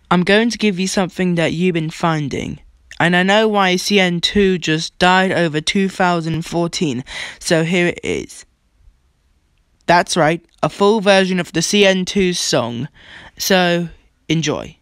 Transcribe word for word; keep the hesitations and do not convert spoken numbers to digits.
I'm going to give you something that you've been finding. And I know why C N two just died over two thousand fourteen, so here it is. That's right, a full version of the C N two song. So, enjoy.